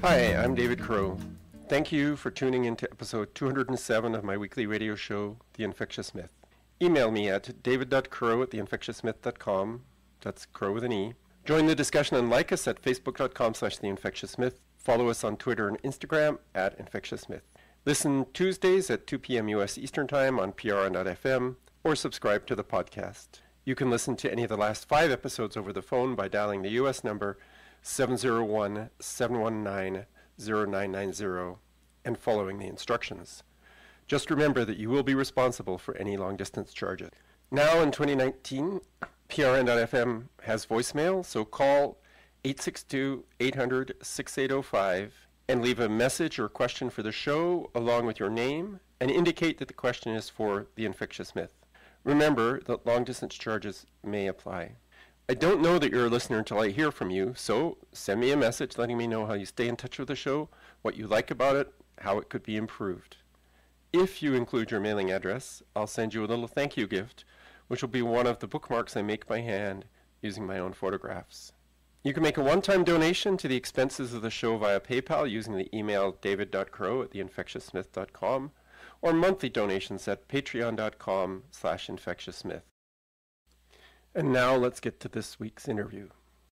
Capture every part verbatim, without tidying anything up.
Hi, I'm David Crow. Thank you for tuning into episode two hundred seven of my weekly radio show, The Infectious Myth. Email me at david dot crow at the infectious myth dot com. That's Crow with an E. Join the discussion and like us at facebook dot com slash the infectious myth. Follow us on Twitter and Instagram at Infectious Myth. Listen Tuesdays at two p.m. U S Eastern Time on P R N dot F M or subscribe to the podcast. You can listen to any of the last five episodes over the phone by dialing the U S number seven zero one, seven one nine, zero nine nine zero and following the instructions. Just remember that you will be responsible for any long-distance charges. Now in twenty nineteen, P R N dot F M has voicemail, so call eight six two, eight hundred, sixty-eight oh five and leave a message or question for the show along with your name and indicate that the question is for The Infectious Myth. Remember that long-distance charges may apply. I don't know that you're a listener until I hear from you, so send me a message letting me know how you stay in touch with the show, what you like about it, how it could be improved. If you include your mailing address, I'll send you a little thank you gift, which will be one of the bookmarks I make by hand using my own photographs. You can make a one-time donation to the expenses of the show via PayPal using the email david dot crow at the infectious myth dot com or monthly donations at patreon dot com slash infectious myth. And now let's get to this week's interview.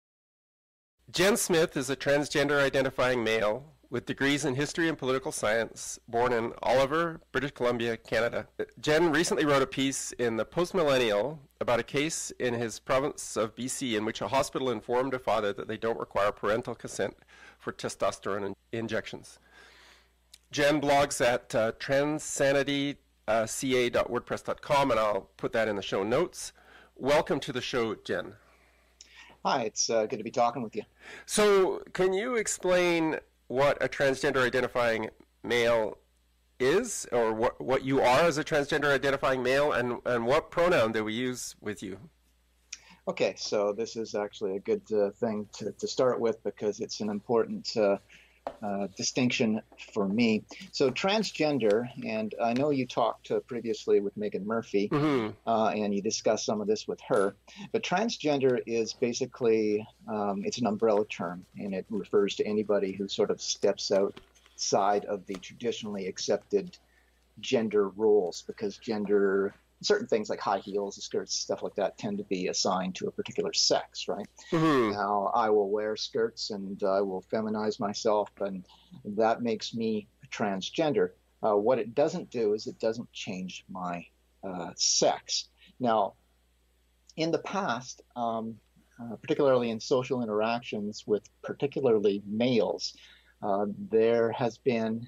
Jenn Smith is a transgender identifying male with degrees in history and political science, born in Oliver, British Columbia, Canada. Jenn recently wrote a piece in the Post-Millennial about a case in his province of B C in which a hospital informed a father that they don't require parental consent for testosterone in injections. Jenn blogs at uh, transanity c a dot wordpress dot com, and I'll put that in the show notes. Welcome to the show, Jenn. Hi, it's uh, good to be talking with you. So, can you explain what a transgender identifying male is, or what, what you are as a transgender identifying male, and, and what pronoun do we use with you? Okay, so this is actually a good uh, thing to, to start with because it's an important uh, uh, distinction for me. So transgender, and I know you talked uh, previously with Meghan Murphy, mm-hmm. uh, and you discussed some of this with her, but transgender is basically, um, it's an umbrella term, and it refers to anybody who sort of steps outside of the traditionally accepted gender roles, because gender, certain things like high heels, skirts, stuff like that tend to be assigned to a particular sex, right? Mm-hmm. Now, I will wear skirts and I will feminize myself, and that makes me transgender. Uh, what it doesn't do is it doesn't change my uh, sex. Now, in the past, um, uh, particularly in social interactions with particularly males, uh, there has been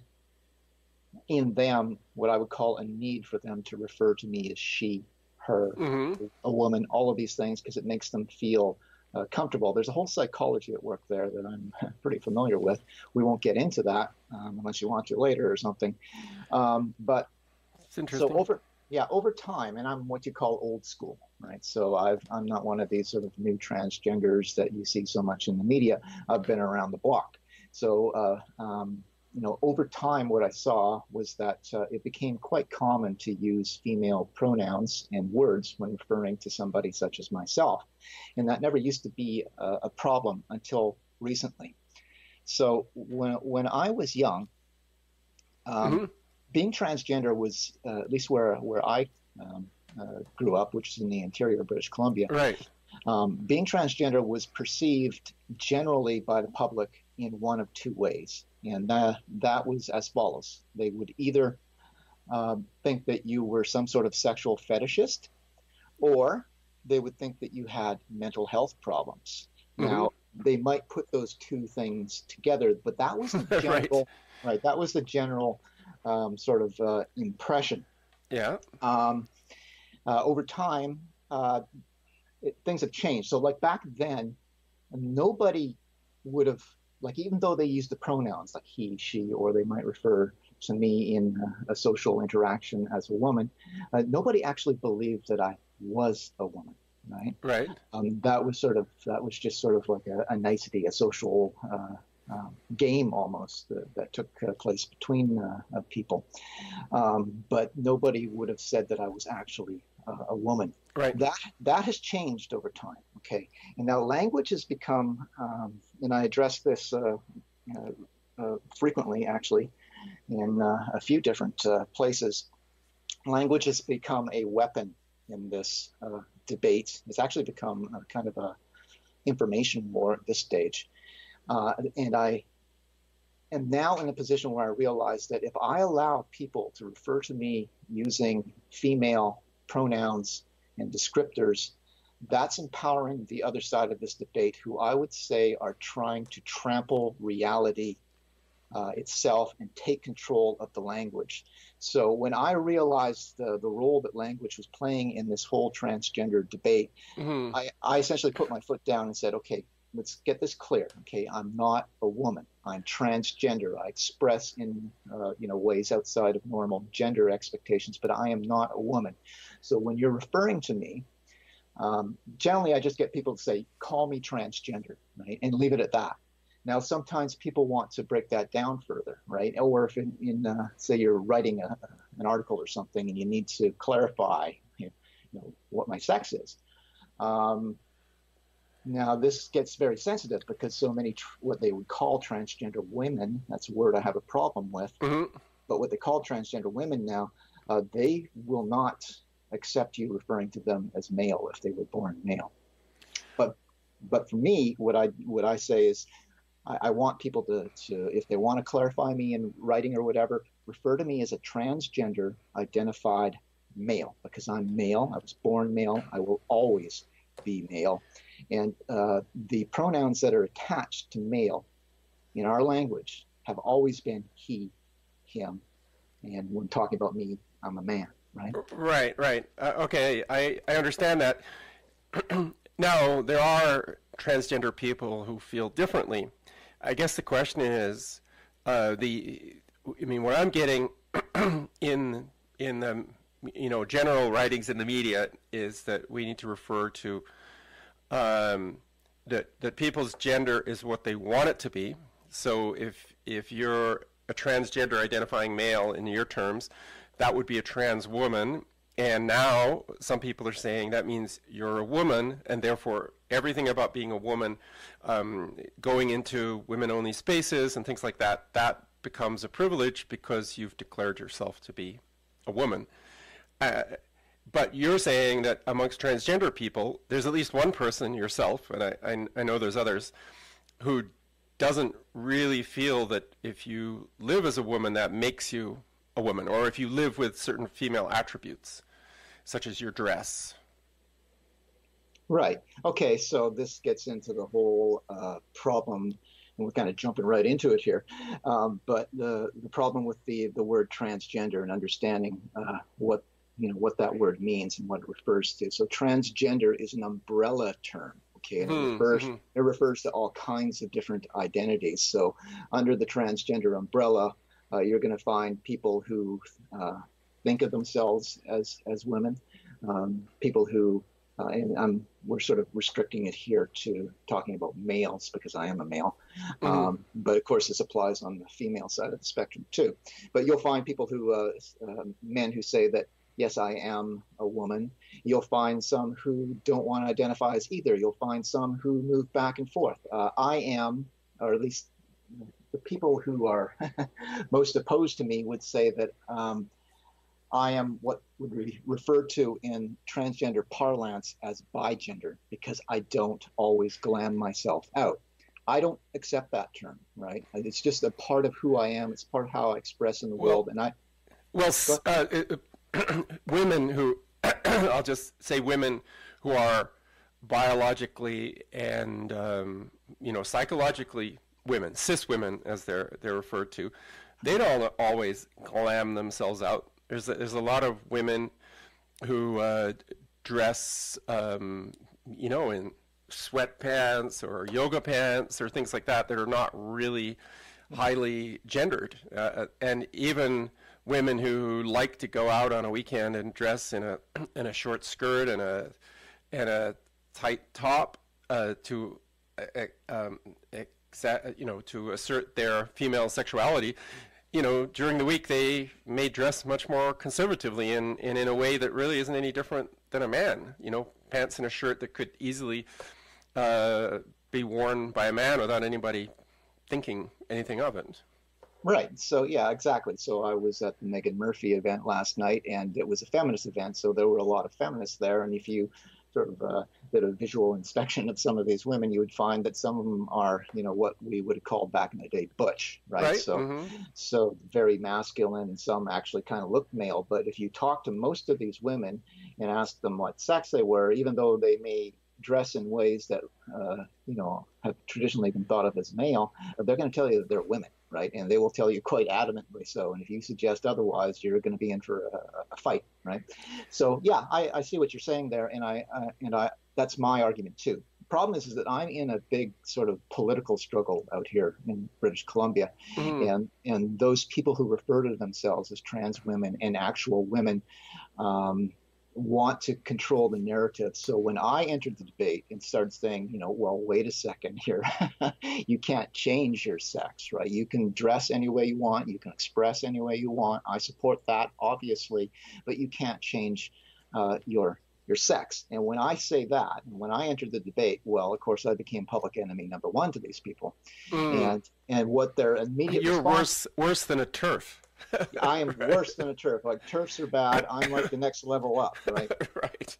in them what I would call a need for them to refer to me as she, her, mm-hmm. a woman, all of these things, because it makes them feel uh, comfortable. There's a whole psychology at work there that I'm pretty familiar with. We won't get into that um, unless you want to later or something. Um, but it's interesting. So over, yeah, over time, and I'm what you call old school, right? So I've, I'm not one of these sort of new transgenders that you see so much in the media. I've been around the block. So, uh, um, you know, over time, what I saw was that uh, it became quite common to use female pronouns and words when referring to somebody such as myself. And that never used to be a, a problem until recently. So when, when I was young, um, mm-hmm. being transgender was, uh, at least where, where I um, uh, grew up, which is in the interior of British Columbia, right. um, being transgender was perceived generally by the public in one of two ways. And that, that was as follows. They would either uh, think that you were some sort of sexual fetishist, or they would think that you had mental health problems. Mm-hmm. Now, they might put those two things together, but that was the general, right. right, that was the general um, sort of uh, impression. Yeah. Um, uh, over time, uh, it, things have changed. So like back then, nobody would have, like, even though they use the pronouns like he, she, or they might refer to me in a, a social interaction as a woman, uh, nobody actually believed that I was a woman, right? Right. Um, that was sort of, that was just sort of like a, a nicety, a social uh, uh, game almost uh, that took uh, place between uh, uh, people. Um, but nobody would have said that I was actually uh, a woman. Right. That that has changed over time. Okay, and now language has become, um, and I addressed this uh, uh, uh, frequently, actually, in uh, a few different uh, places. Language has become a weapon in this uh, debate. It's actually become a kind of a information war at this stage. Uh, and I am now in a position where I realize that if I allow people to refer to me using female pronouns and descriptors, that's empowering the other side of this debate, who I would say are trying to trample reality uh, itself and take control of the language. So when I realized the, the role that language was playing in this whole transgender debate, mm-hmm. I, I essentially put my foot down and said, okay, let's get this clear. Okay, I'm not a woman. I'm transgender. I express in uh, you know ways outside of normal gender expectations, but I am not a woman. So when you're referring to me, um, generally I just get people to say, call me transgender, right, and leave it at that. Now, sometimes people want to break that down further, right? Or if in, in uh, say you're writing a, an article or something and you need to clarify, you know, what my sex is. Um, now, this gets very sensitive because so many tr- what they would call transgender women, that's a word I have a problem with, mm-hmm. but what they call transgender women now, uh, they will not accept you referring to them as male if they were born male. But but for me, what I what I say is, I want people to, to, if they want to clarify me in writing or whatever, refer to me as a transgender identified male, because I'm male. I was born male. I will always be male. And uh, the pronouns that are attached to male in our language have always been he, him. And when talking about me, I'm a man, right? Right, right. Uh, okay, I, I understand that. Now, there are transgender people who feel differently. I guess the question is, uh, the, I mean, what I'm getting in in the, you know, general writings in the media is that we need to refer to um, that that people's gender is what they want it to be. So if if you're a transgender identifying male in your terms, that would be a trans woman. And now some people are saying that means you're a woman, and therefore everything about being a woman, um, going into women-only spaces and things like that, that becomes a privilege because you've declared yourself to be a woman. Uh, but you're saying that amongst transgender people, there's at least one person, yourself, and I, I, I know there's others, who doesn't really feel that if you live as a woman, that makes you a woman, or if you live with certain female attributes, such as your dress. Right. Okay, so this gets into the whole uh, problem, and we're kind of jumping right into it here. Um, but the the problem with the the word transgender and understanding uh, what you know what that word means and what it refers to. So transgender is an umbrella term. Okay, and mm-hmm. it refers mm-hmm. it refers to all kinds of different identities. So under the transgender umbrella, Uh, you're going to find people who uh, think of themselves as as women, um, people who, uh, and I'm, we're sort of restricting it here to talking about males because I am a male, mm-hmm. um, but of course this applies on the female side of the spectrum too. But you'll find people who, uh, uh, men who say that, yes, I am a woman. You'll find some who don't want to identify as either. You'll find some who move back and forth. Uh, I am, or at least the people who are most opposed to me would say that um, I am what would be referred to in transgender parlance as bigender, because I don't always glam myself out. I don't accept that term, right? It's just a part of who I am. It's part of how I express in the well, world. And I, well, uh, women who, I'll just say women who are biologically and, um, you know, psychologically women, cis women, as they're they're referred to, they don't always glam themselves out. There's a, there's a lot of women who uh, dress, um, you know, in sweatpants or yoga pants or things like that that are not really highly gendered, uh, and even women who like to go out on a weekend and dress in a in a short skirt and a and a tight top uh, to uh, um, you know, to assert their female sexuality, you know, during the week they may dress much more conservatively and, and in a way that really isn't any different than a man. You know, pants and a shirt that could easily uh, be worn by a man without anybody thinking anything of it. Right. So, yeah, exactly. So I was at the Meghan Murphy event last night, and it was a feminist event. So there were a lot of feminists there. And if you sort of uh, did a visual inspection of some of these women, you would find that some of them are, you know, what we would have called back in the day butch, right? Right. So, mm-hmm. so very masculine, and some actually kind of looked male. But if you talk to most of these women and ask them what sex they were, even though they may dress in ways that, uh, you know, have traditionally been thought of as male, they're going to tell you that they're women, right? And they will tell you quite adamantly so. And if you suggest otherwise, you're going to be in for a, a fight, right? So, yeah, I, I see what you're saying there, and I uh, and I that's my argument too. The problem is, is that I'm in a big sort of political struggle out here in British Columbia, mm-hmm. and and those people who refer to themselves as trans women and actual women Um, want to control the narrative. So when I entered the debate and started saying, you know, well, wait a second here, you can't change your sex, right? You can dress any way you want, you can express any way you want. I support that, obviously, but you can't change uh, your your sex. And when I say that, and when I entered the debate, well, of course, I became public enemy number one to these people. Mm. And and what their immediate You're response, worse worse than a TERF. I am worse than a TERF. Like, TERFs are bad. I'm like the next level up, right? Right.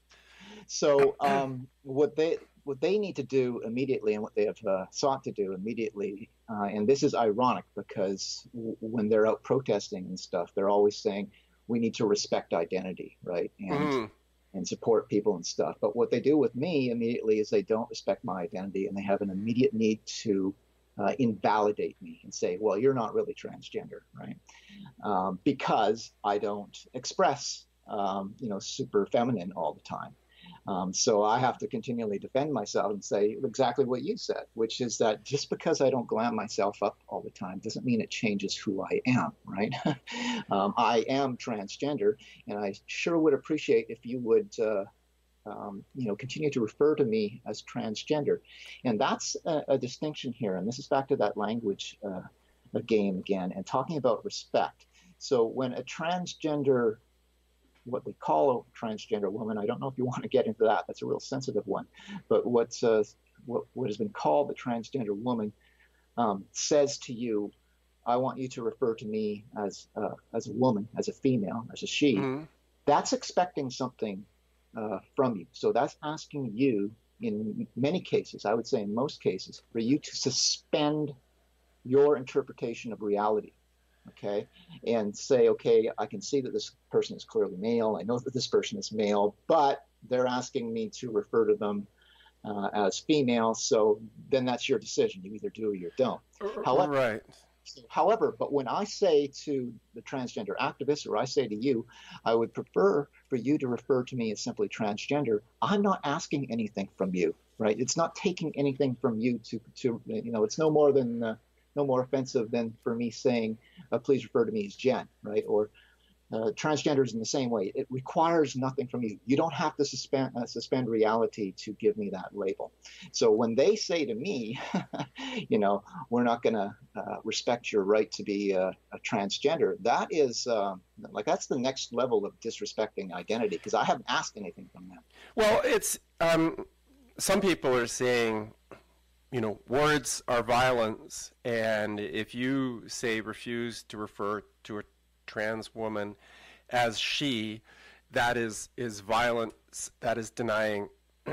So um, what they what they need to do immediately, and what they have uh, sought to do immediately, uh, and this is ironic because w- when they're out protesting and stuff, they're always saying we need to respect identity, right? And mm. and support people and stuff. But what they do with me immediately is they don't respect my identity, and they have an immediate need to Uh, invalidate me and say, well, you're not really transgender, right? Um, because I don't express, um, you know, super feminine all the time. Um, so I have to continually defend myself and say exactly what you said, which is that just because I don't glam myself up all the time doesn't mean it changes who I am, right? um, I am transgender, and I sure would appreciate if you would uh, Um, you know, continue to refer to me as transgender. And that's a, a distinction here. And this is back to that language uh, a game again, and talking about respect. So when a transgender, what we call a transgender woman, I don't know if you want to get into that. That's a real sensitive one. But what's uh, what, what has been called the transgender woman um, says to you, I want you to refer to me as, uh, as a woman, as a female, as a she. Mm-hmm. That's expecting something Uh, from you. So that's asking you, in many cases, I would say in most cases, for you to suspend your interpretation of reality, okay? And say, okay, I can see that this person is clearly male. I know that this person is male, but they're asking me to refer to them uh, as female. So then that's your decision. You either do or you don't. However, right. So, however, but when I say to the transgender activists, or I say to you, I would prefer for you to refer to me as simply transgender. I'm not asking anything from you, right? It's not taking anything from you to, to you know, it's no more than, uh, no more offensive than for me saying, uh, please refer to me as Jen, right? Or uh, transgenders in the same way. It requires nothing from you. You don't have to suspend, uh, suspend reality to give me that label. So when they say to me, you know, we're not going to uh, respect your right to be a, a transgender, that is uh, like, that's the next level of disrespecting identity, because I haven't asked anything from them. Well, it's um, some people are saying, you know, words are violence, and if you say refuse to refer to a trans woman as she, that is is violence, that is denying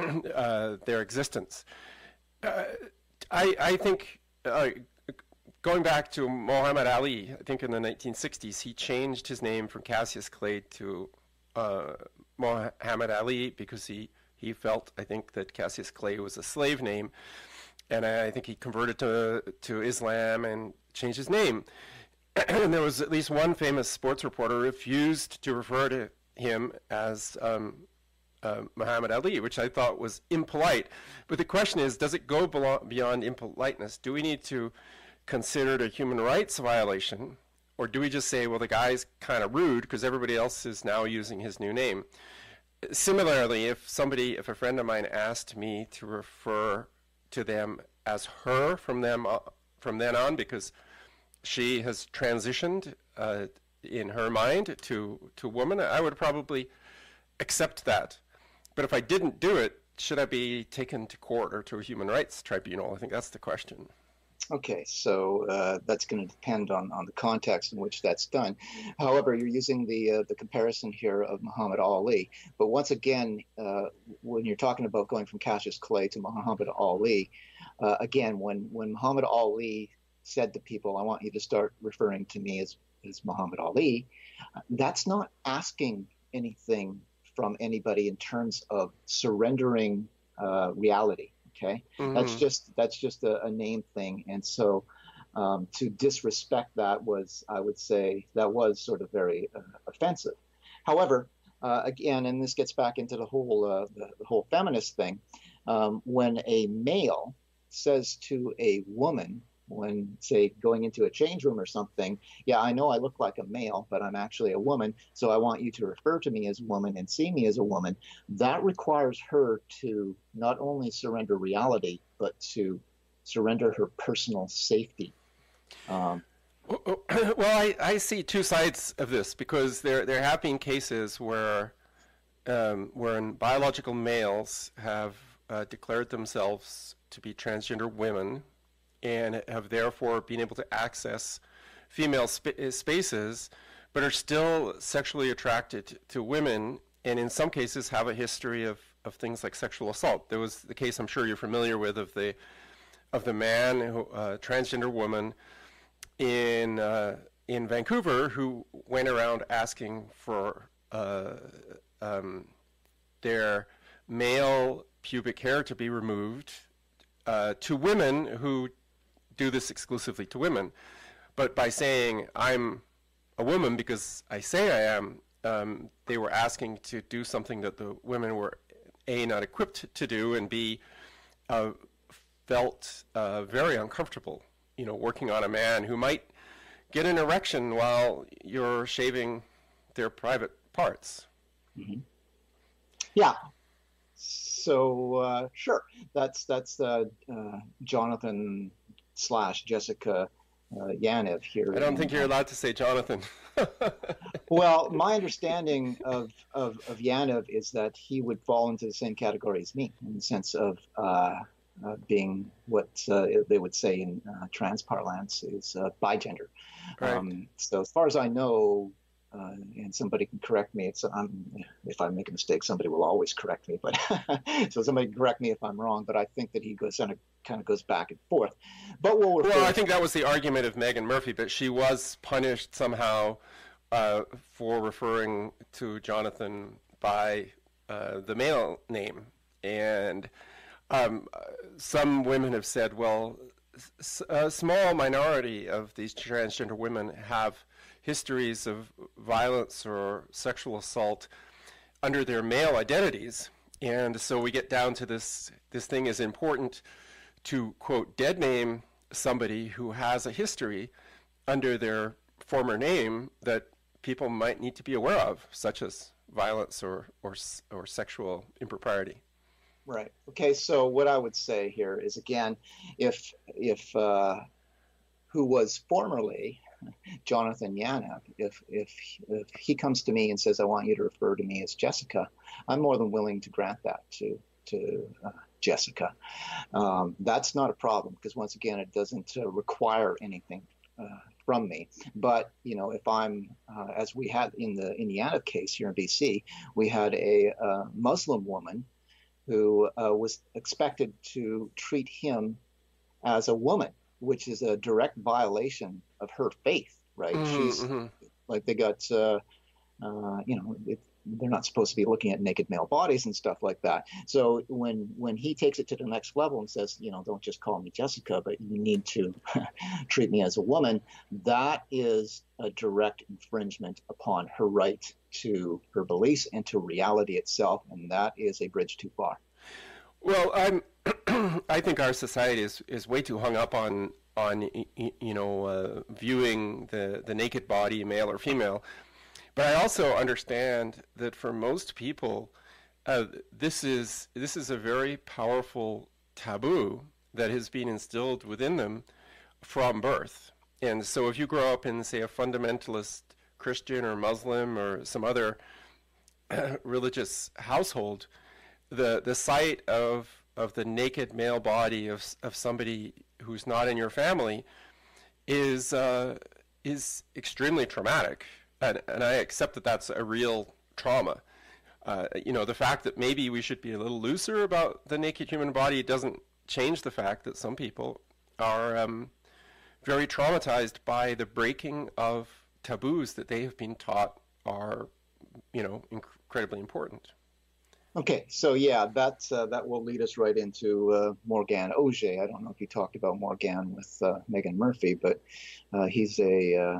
uh, their existence. Uh, I, I think, uh, going back to Muhammad Ali, I think in the nineteen sixties, he changed his name from Cassius Clay to uh, Muhammad Ali because he, he felt, I think, that Cassius Clay was a slave name, and I, I think he converted to, to Islam and changed his name. And there was at least one famous sports reporter who refused to refer to him as um, uh, Muhammad Ali, which I thought was impolite. But the question is, does it go beyond impoliteness? Do we need to consider it a human rights violation, or do we just say, well, the guy's kind of rude because everybody else is now using his new name? Similarly, if somebody, if a friend of mine asked me to refer to them as her from them uh, from then on, because she has transitioned uh, in her mind to to woman, I would probably accept that. But if I didn't do it, should I be taken to court or to a human rights tribunal? I think that's the question. Okay, so uh, that's going to depend on, on the context in which that's done. However, you're using the uh, the comparison here of Muhammad Ali. But once again, uh, when you're talking about going from Cassius Clay to Muhammad Ali, uh, again, when, when Muhammad Ali said to people, I want you to start referring to me as, as Muhammad Ali, that's not asking anything from anybody in terms of surrendering uh, reality. Okay, mm-hmm. that's just that's just a, a name thing, and so um, to disrespect that was, I would say, that was sort of very uh, offensive. However, uh, again, and this gets back into the whole uh, the, the whole feminist thing, um, when a male says to a woman, when, say, going into a change room or something, yeah, I know I look like a male, but I'm actually a woman, so I want you to refer to me as woman and see me as a woman, that requires her to not only surrender reality, but to surrender her personal safety. Um, well, I, I see two sides of this, because there, there have been cases where, um, wherein biological males have uh, declared themselves to be transgender women, and have therefore been able to access female sp spaces, but are still sexually attracted to women, and in some cases have a history of, of things like sexual assault. There was the case I'm sure you're familiar with of the of the man, who, uh, transgender woman in uh, in Vancouver, who went around asking for uh, um, their male pubic hair to be removed uh, to women who do this exclusively to women. But by saying I'm a woman because I say I am, um, they were asking to do something that the women were A, not equipped to do, and B, uh, felt uh, very uncomfortable, you know, working on a man who might get an erection while you're shaving their private parts. Mm-hmm. Yeah. So uh, sure, that's that's uh, uh, Jonathan slash Jessica uh, Yaniv here. I don't think you're allowed to say Jonathan. Well, my understanding of, of, of Yaniv is that he would fall into the same category as me, in the sense of uh, uh, being what uh, they would say in uh, trans parlance is uh, bigender. Right. Um, so as far as I know, uh, and somebody can correct me, it's, um, if I make a mistake, somebody will always correct me, but so somebody can correct me if I'm wrong, but I think that he goes on a kind of goes back and forth. But we'll refer well, I think that was the argument of Meghan Murphy, but she was punished somehow uh, for referring to Jonathan by uh, the male name. And um, some women have said, well, a small minority of these transgender women have histories of violence or sexual assault under their male identities. And so we get down to this, this thing is important to, quote, dead name somebody who has a history under their former name that people might need to be aware of, such as violence or, or, or sexual impropriety. Right. Okay, so what I would say here is, again, if, if uh, who was formerly Jonathan Yaniv, if, if, if he comes to me and says, I want you to refer to me as Jessica, I'm more than willing to grant that to, to uh, Jessica. Um, that's not a problem, because once again, it doesn't uh, require anything uh, from me. But, you know, if I'm, uh, as we had in the in the Yaniv case here in B C, we had a uh, Muslim woman who uh, was expected to treat him as a woman, which is a direct violation of her faith, right? Mm-hmm, She's mm-hmm. like, they got, uh, uh, you know, it, they're not supposed to be looking at naked male bodies and stuff like that. So when when he takes it to the next level and says, you know, don't just call me Jessica, but you need to treat me as a woman, that is a direct infringement upon her right to her beliefs and to reality itself, and that is a bridge too far. Well, I'm, I think our society is, is way too hung up on, on you know, uh, viewing the, the naked body, male or female. But I also understand that for most people, uh, this is this is a very powerful taboo that has been instilled within them from birth. And so if you grow up in, say, a fundamentalist Christian or Muslim or some other uh, religious household, the the sight of of the naked male body of of somebody who's not in your family is uh, is extremely traumatic, and and I accept that that's a real trauma. Uh, you know, the fact that maybe we should be a little looser about the naked human body doesn't change the fact that some people are um, very traumatized by the breaking of taboos that they have been taught are, you know, incredibly important. Okay, so yeah, that's, uh, that will lead us right into uh, Morgan Auger. I don't know if you talked about Morgan with uh, Meghan Murphy, but uh, he's a uh,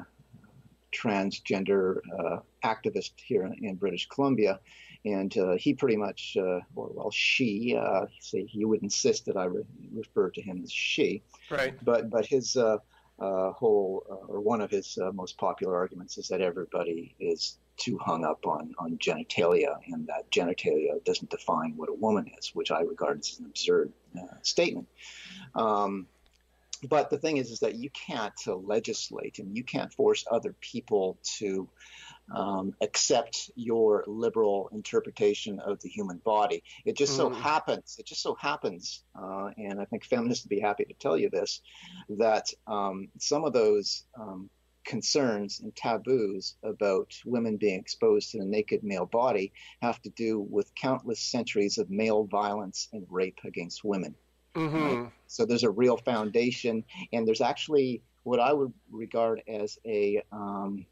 transgender uh, activist here in, in British Columbia. And uh, he pretty much, uh, or well, she, uh, say he would insist that I re refer to him as she. Right. But but his uh, uh, whole, uh, or one of his uh, most popular arguments is that everybody is too hung up on on genitalia, and that genitalia doesn't define what a woman is, which I regard as an absurd uh, statement. Um, But the thing is, is that you can't uh, legislate, and you can't force other people to um, accept your liberal interpretation of the human body. It just so Mm. happens, it just so happens, uh, and I think feminists would be happy to tell you this, that um, some of those um, concerns and taboos about women being exposed to the naked male body have to do with countless centuries of male violence and rape against women. Mm-hmm. Right? So there's a real foundation, and there's actually what I would regard as a um,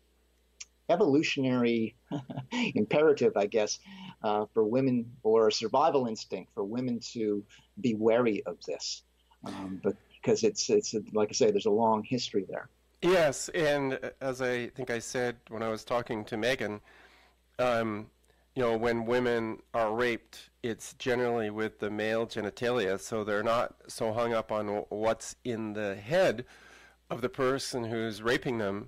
evolutionary imperative, I guess, uh, for women, or a survival instinct for women to be wary of this, um, but because it's it's like I say, there's a long history there. Yes, and as I think I said when I was talking to Meghan, um, you know, when women are raped, it's generally with the male genitalia, so they're not so hung up on what's in the head of the person who's raping them.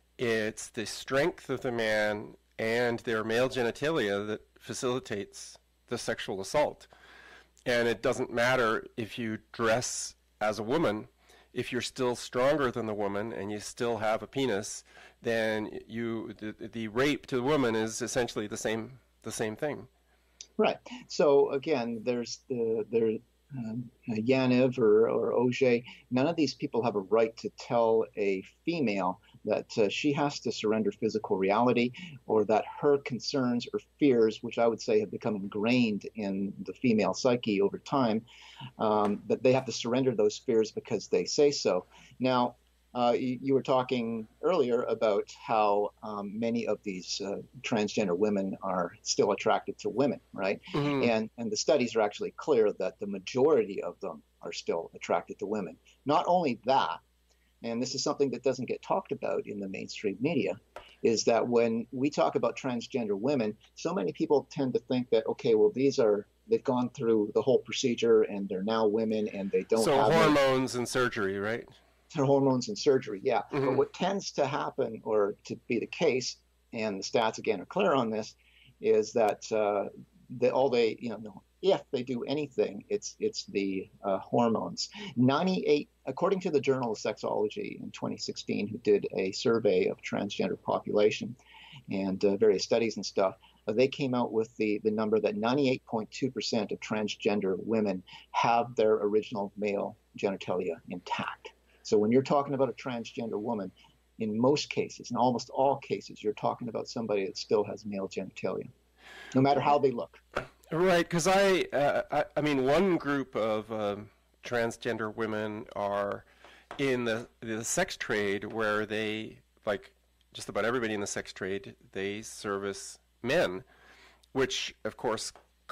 It's the strength of the man and their male genitalia that facilitates the sexual assault. And it doesn't matter if you dress as a woman. If you're still stronger than the woman and you still have a penis, then you the, the rape to the woman is essentially the same the same thing. Right. So again, there's the there um, Yaniv or, or Auger. None of these people have a right to tell a female that uh, she has to surrender physical reality, or that her concerns or fears, which I would say have become ingrained in the female psyche over time, um, that they have to surrender those fears because they say so. Now, uh, you, you were talking earlier about how um, many of these uh, transgender women are still attracted to women, right? Mm-hmm. And, and the studies are actually clear that the majority of them are still attracted to women. Not only that, and this is something that doesn't get talked about in the mainstream media, is that when we talk about transgender women, so many people tend to think that, okay, well, these are, they've gone through the whole procedure and they're now women and they don't so have hormones any, and surgery, right? Their hormones and surgery, yeah. Mm-hmm. But what tends to happen, or to be the case, and the stats again are clear on this, is that uh, the, all they, you know, if they do anything, it's it's the uh, hormones. ninety-eight, according to the Journal of Sexology in twenty sixteen, who did a survey of transgender population and uh, various studies and stuff, uh, they came out with the the number that ninety-eight point two percent of transgender women have their original male genitalia intact. So when you're talking about a transgender woman, in most cases, in almost all cases, you're talking about somebody that still has male genitalia, no matter how they look. Right, because I, uh, I, I mean, one group of um, transgender women are in the the sex trade, where they, like just about everybody in the sex trade, they service men, which of course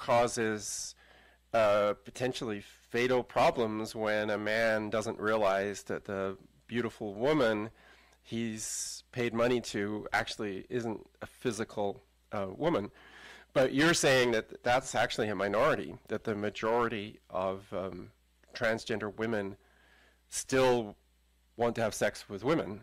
causes uh, potentially fatal problems when a man doesn't realize that the beautiful woman he's paid money to actually isn't a physical uh, woman. But you're saying that that's actually a minority, that the majority of um, transgender women still want to have sex with women.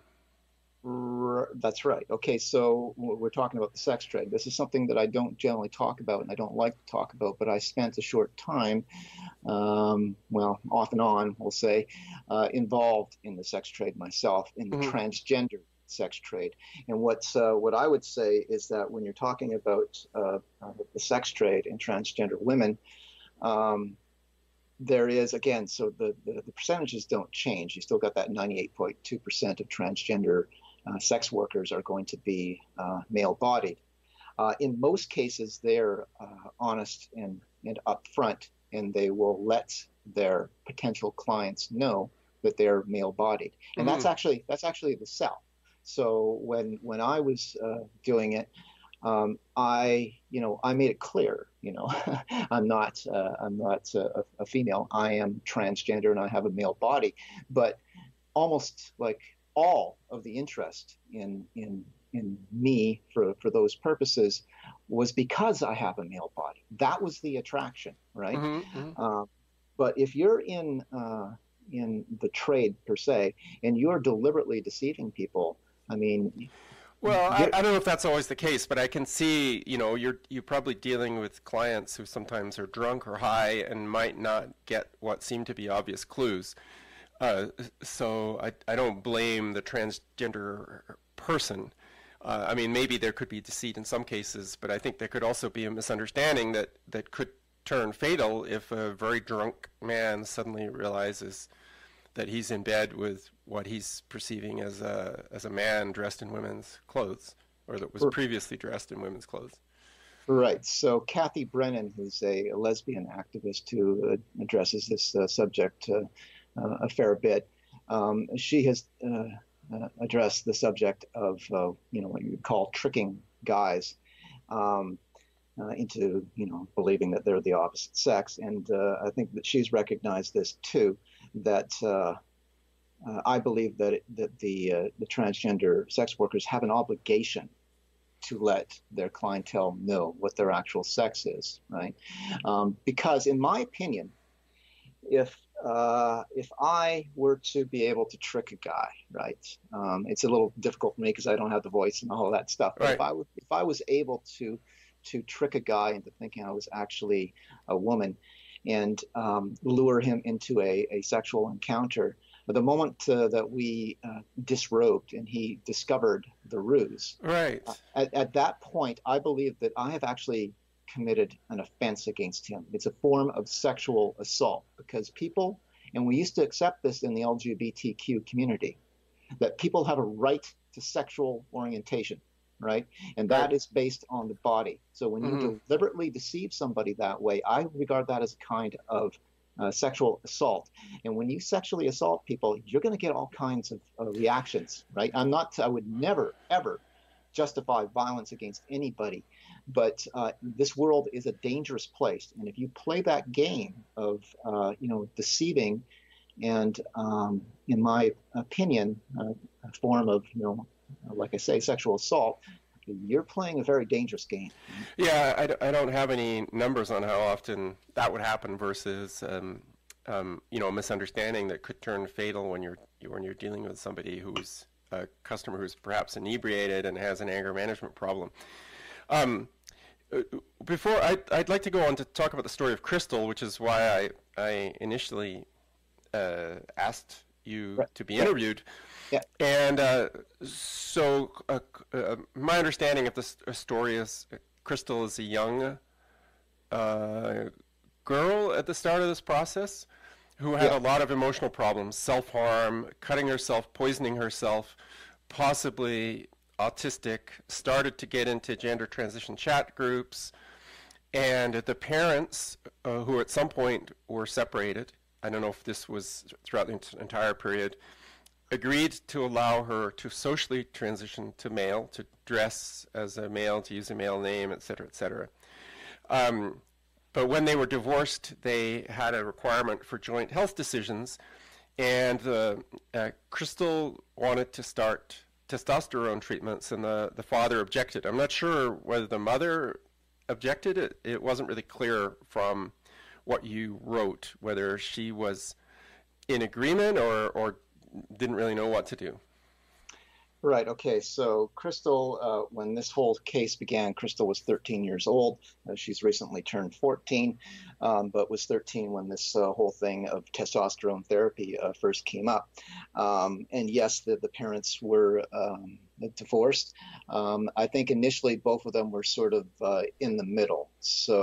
That's right. Okay, so we're talking about the sex trade. This is something that I don't generally talk about and I don't like to talk about, but I spent a short time, um, well, off and on, we'll say, uh, involved in the sex trade myself, in the mm-hmm. transgender sex trade. And what's, uh, what I would say is that when you're talking about uh, uh, the sex trade and transgender women, um, there is, again, so the, the, the percentages don't change. You still got that ninety-eight point two percent of transgender uh, sex workers are going to be uh, male-bodied. Uh, in most cases, they're uh, honest and, and upfront, and they will let their potential clients know that they're male-bodied. And Mm-hmm. that's actually that's actually the sell. So when when I was uh, doing it, um, I you know I made it clear, you know, I'm not uh, I'm not a, a female. I am transgender and I have a male body. But almost like all of the interest in in in me for for those purposes was because I have a male body. That was the attraction, right? Mm-hmm. Mm-hmm. Uh, but if you're in uh, in the trade per se, and you're deliberately deceiving people, I mean, Well, I, I don't know if that's always the case, but I can see, you know, you're you're probably dealing with clients who sometimes are drunk or high and might not get what seem to be obvious clues. Uh, so I, I don't blame the transgender person. Uh, I mean, maybe there could be deceit in some cases, but I think there could also be a misunderstanding that, that could turn fatal if a very drunk man suddenly realizes that he's in bed with what he's perceiving as a as a man dressed in women's clothes, or that was previously dressed in women's clothes. Right. So Kathy Brennan, who's a, a lesbian activist who uh, addresses this uh, subject uh, uh, a fair bit, um, she has uh, uh, addressed the subject of uh, you know what you would call tricking guys um, uh, into you know believing that they're the opposite sex, and uh, I think that she's recognized this too. That uh, uh, I believe that it, that the uh, the transgender sex workers have an obligation to let their clientele know what their actual sex is, right? Um, because, in my opinion, if uh, if I were to be able to trick a guy, right? Um, it's a little difficult for me because I don't have the voice and all that stuff. But Right. if I w- if I was able to to trick a guy into thinking I was actually a woman, and um, lure him into a, a sexual encounter, the moment uh, that we uh, disrobed and he discovered the ruse, Right. uh, at, at that point, I believe that I have actually committed an offense against him. It's a form of sexual assault because people, and we used to accept this in the L G B T Q community, that people have a right to sexual orientation, right? And that Right. is based on the body. So when Mhm. you deliberately deceive somebody that way, I regard that as a kind of uh, sexual assault. And when you sexually assault people, you're going to get all kinds of uh, reactions, right? I'm not, I would never, ever justify violence against anybody. But uh, this world is a dangerous place. And if you play that game of, uh, you know, deceiving and, um, in my opinion, uh, a form of, you know, like I say, sexual assault, you're playing a very dangerous game. Yeah, I, d- I don't have any numbers on how often that would happen versus, um, um, you know, a misunderstanding that could turn fatal when you're when you're dealing with somebody who's a customer who's perhaps inebriated and has an anger management problem. Um, uh, before I, I'd like to go on to talk about the story of Crystal, which is why I I initially uh, asked you Right. to be Yeah. interviewed. Yeah. And uh, so uh, uh, my understanding of this story is uh, Crystal is a young uh, girl at the start of this process who had Yeah. a lot of emotional problems, self-harm, cutting herself, poisoning herself, possibly autistic, started to get into gender transition chat groups, and the parents, uh, who at some point were separated, I don't know if this was throughout the ent- entire period, agreed to allow her to socially transition to male, to dress as a male, to use a male name, et cetera, et cetera. Um, but when they were divorced, they had a requirement for joint health decisions, and uh, uh, Crystal wanted to start testosterone treatments, and the, the father objected. I'm not sure whether the mother objected. It, it wasn't really clear from what you wrote whether she was in agreement or, or didn't really know what to do. Right. Okay. So Crystal, uh, when this whole case began, Crystal was thirteen years old. Uh, she's recently turned fourteen, um, but was thirteen when this uh, whole thing of testosterone therapy uh, first came up. Um, and yes, the, the parents were um, divorced. Um, I think initially both of them were sort of uh, in the middle. So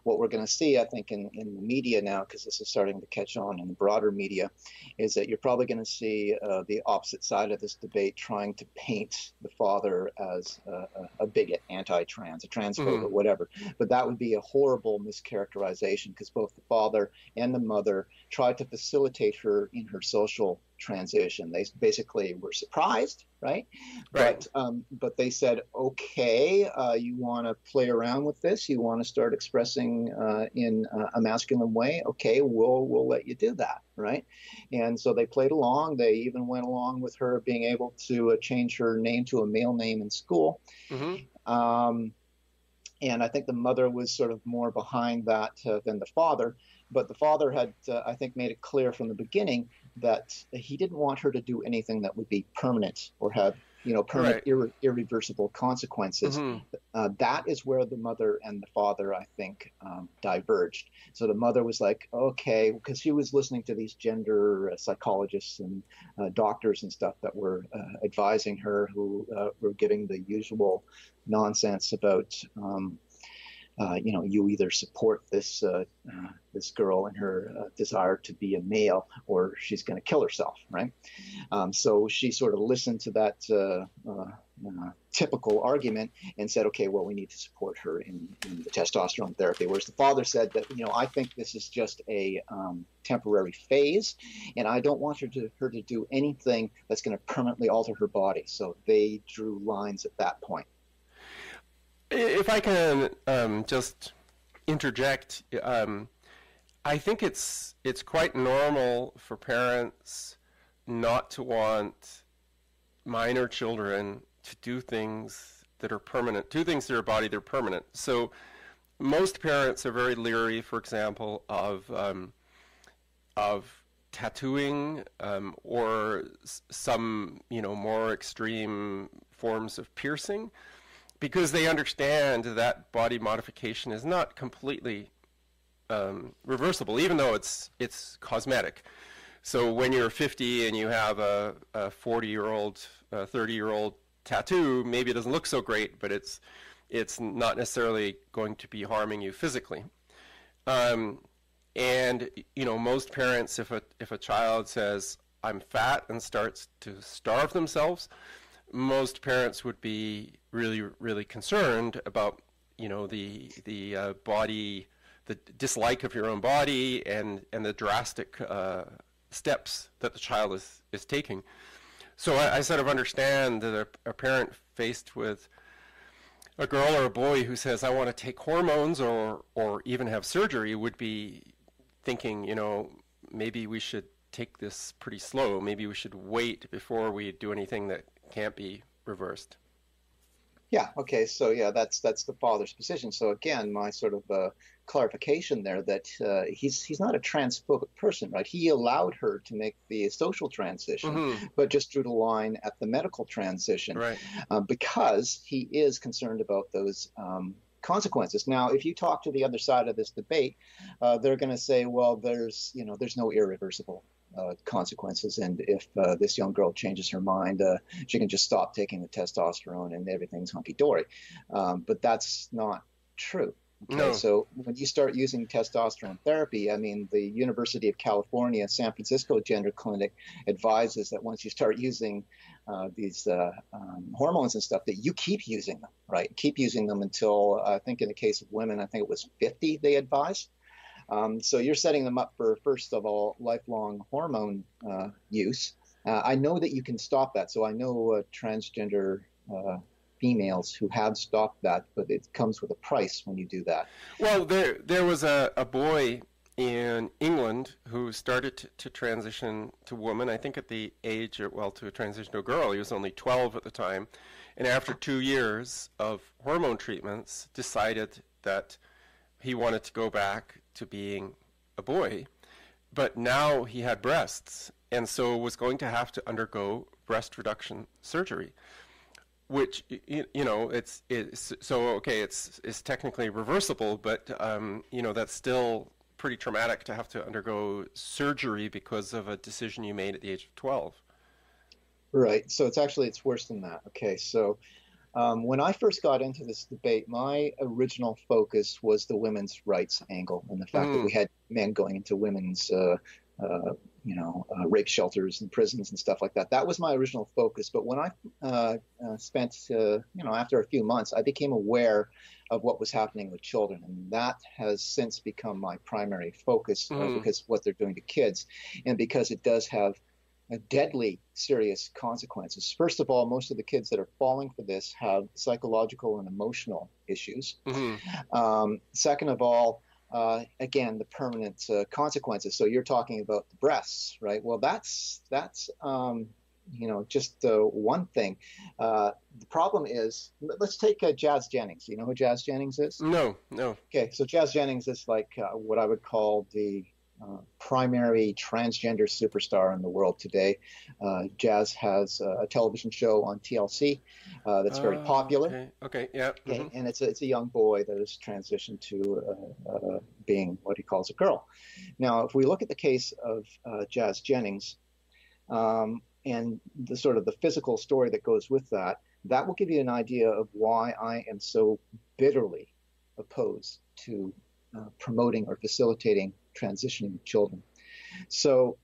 what we're going to see, I think, in, in the media now, because this is starting to catch on in the broader media, is that you're probably going to see uh, the opposite side of this debate trying to paint the father as a, a, a bigot, anti-trans, a transphobe, mm-hmm. or whatever. But that would be a horrible mischaracterization, because both the father and the mother tried to facilitate her in her social transition. They basically were surprised, right? Right. But um, but they said, okay, uh, you want to play around with this? You want to start expressing uh, in uh, a masculine way? Okay, we'll we'll let you do that, right? And so they played along. They even went along with her being able to uh, change her name to a male name in school. Mm-hmm. Um, and I think the mother was sort of more behind that uh, than the father. But the father had, uh, I think, made it clear from the beginning that he didn't want her to do anything that would be permanent or have, you know, permanent, right. irre- irreversible consequences. Mm-hmm. Uh, that is where the mother and the father, I think, um, diverged. So the mother was like, okay, because she was listening to these gender uh, psychologists and uh, doctors and stuff that were uh, advising her, who uh, were giving the usual nonsense about, um, Uh, you know, you either support this uh, uh, this girl in her uh, desire to be a male, or she's going to kill herself, right? Um, so she sort of listened to that uh, uh, uh, typical argument and said, okay, well, we need to support her in, in the testosterone therapy. Whereas the father said that, you know, I think this is just a um, temporary phase, and I don't want her to her to do anything that's going to permanently alter her body. So they drew lines at that point. If I can um, just interject, um, I think it's it's quite normal for parents not to want minor children to do things that are permanent, do things to their body that are permanent. So most parents are very leery, for example, of um, of tattooing um, or s- some you know more extreme forms of piercing, because they understand that body modification is not completely um, reversible, even though it's it's cosmetic. So when you're fifty and you have a, a forty-year-old, uh, thirty-year-old tattoo, maybe it doesn't look so great, but it's it's not necessarily going to be harming you physically. Um, and you know, most parents, if a if a child says, "I'm fat," and starts to starve themselves, most parents would be really, really concerned about, you know, the the uh, body, the dislike of your own body, and and the drastic uh, steps that the child is is taking. So I, I sort of understand that a, a parent faced with a girl or a boy who says, "I want to take hormones or or even have surgery," would be thinking, you know, maybe we should take this pretty slow. Maybe we should wait before we do anything that can't be reversed. Yeah. Okay. So yeah, that's that's the father's position. So again, my sort of uh, clarification there that uh, he's he's not a transphobic person, right? He allowed her to make the social transition, mm-hmm. but just drew the line at the medical transition, right? Uh, because he is concerned about those um, consequences. Now, if you talk to the other side of this debate, uh, they're going to say, well, there's you know there's no irreversible Uh, consequences, and if uh, this young girl changes her mind, uh, she can just stop taking the testosterone and everything's hunky-dory. Um, but that's not true. Okay, no. So when you start using testosterone therapy, I mean, the University of California, San Francisco Gender Clinic advises that once you start using uh, these uh, um, hormones and stuff, that you keep using them, right? Keep using them until, uh, I think in the case of women, I think it was fifty they advise. Um, so you're setting them up for, first of all, lifelong hormone uh, use. Uh, I know that you can stop that. So I know uh, transgender uh, females who have stopped that, but it comes with a price when you do that. Well, there there was a, a boy in England who started to, to transition to woman, I think at the age, of, well, to transition to a girl. He was only twelve at the time. And after two years of hormone treatments, decided that he wanted to go back to being a boy, but now he had breasts, and so was going to have to undergo breast reduction surgery, which, you, you know, it's, it's, so, okay, it's, it's technically reversible, but, um, you know, that's still pretty traumatic to have to undergo surgery because of a decision you made at the age of twelve. Right. So it's actually, it's worse than that. Okay. So Um, when I first got into this debate, my original focus was the women's rights angle and the fact that Mm-hmm. we had men going into women's, uh, uh, you know, uh, rape shelters and prisons and stuff like that. That was my original focus. But when I uh, uh, spent, uh, you know, after a few months, I became aware of what was happening with children, and that has since become my primary focus uh, Mm-hmm. because of what they're doing to kids, and because it does have a deadly serious consequences. First of all, most of the kids that are falling for this have psychological and emotional issues. Mm-hmm. Um, second of all, uh, again, the permanent uh, consequences. So you're talking about the breasts, right? Well, that's that's um, you know just uh, one thing. Uh, the problem is, let's take uh, Jazz Jennings. You know who Jazz Jennings is? No, no. Okay, so Jazz Jennings is like uh, what I would call the uh, primary transgender superstar in the world today. Uh, Jazz has uh, a television show on T L C uh, that's very Uh, popular. okay. Okay. Yeah. Okay, Mm-hmm. and it's a, it's a young boy that has transitioned to uh, uh, being what he calls a girl. Now, if we look at the case of uh, Jazz Jennings um, and the sort of the physical story that goes with that, that will give you an idea of why I am so bitterly opposed to uh, promoting or facilitating transitioning of children. So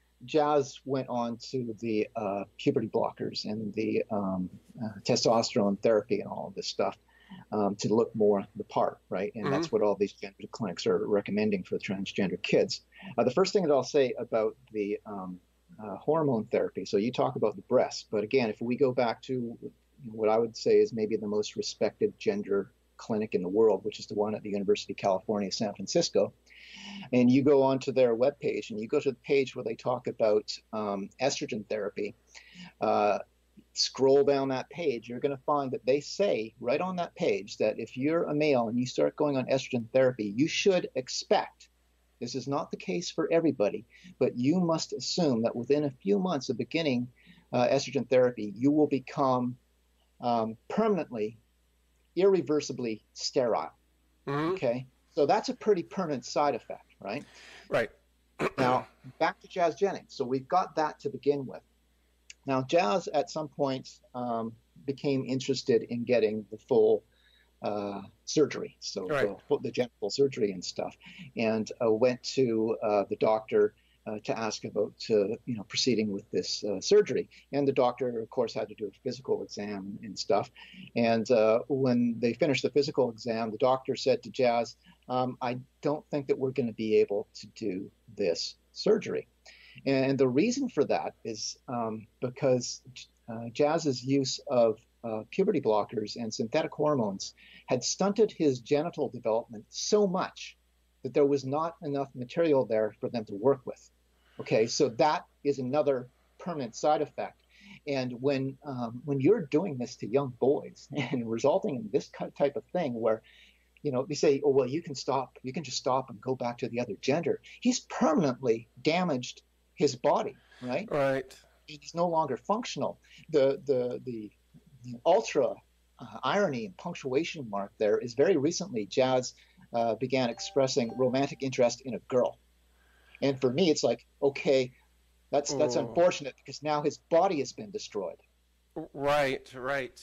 Jazz went on to the uh, puberty blockers and the um, uh, testosterone therapy and all of this stuff um, to look more the part, right? And Mm-hmm. that's what all these gender clinics are recommending for transgender kids. Uh, the first thing that I'll say about the um, uh, hormone therapy, so you talk about the breast, but again, if we go back to what I would say is maybe the most respected gender clinic in the world, which is the one at the University of California, San Francisco, and you go onto their webpage and you go to the page where they talk about um, estrogen therapy, uh, scroll down that page, you're going to find that they say right on that page that if you're a male and you start going on estrogen therapy, you should expect, this is not the case for everybody, but you must assume that within a few months of beginning uh, estrogen therapy, you will become um, permanently, irreversibly sterile. Mm-hmm. Okay, so that's a pretty permanent side effect, right? Right. Now, back to Jazz Jennings. So we've got that to begin with. Now, Jazz at some point um, became interested in getting the full uh, surgery, so Right. the, the genital surgery and stuff, and uh, went to uh, the doctor uh, to ask about uh, you know proceeding with this uh, surgery. And the doctor, of course, had to do a physical exam and stuff. And uh, when they finished the physical exam, the doctor said to Jazz, um, "I don't think that we're going to be able to do this surgery." And the reason for that is um, because uh, Jazz's use of uh, puberty blockers and synthetic hormones had stunted his genital development so much that there was not enough material there for them to work with. Okay, so that is another permanent side effect. And when um, when you're doing this to young boys and resulting in this type of thing where, you know, they say, oh, well, you can stop, you can just stop and go back to the other gender. He's permanently damaged his body, right? Right. He's no longer functional. The the the, the ultra uh, irony and punctuation mark there is very recently Jazz uh, began expressing romantic interest in a girl, and for me it's like, okay, that's that's Oh. unfortunate because now his body has been destroyed. Right. Right.